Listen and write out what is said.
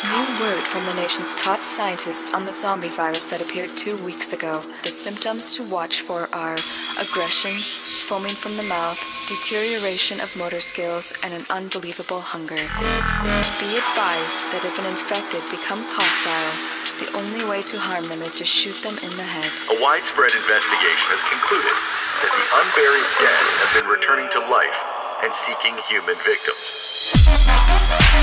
New word from the nation's top scientists on the zombie virus that appeared 2 weeks ago. The symptoms to watch for are aggression, foaming from the mouth, deterioration of motor skills, and an unbelievable hunger. Be advised that if an infected becomes hostile, the only way to harm them is to shoot them in the head. A widespread investigation has concluded that the unburied dead have been returning to life and seeking human victims.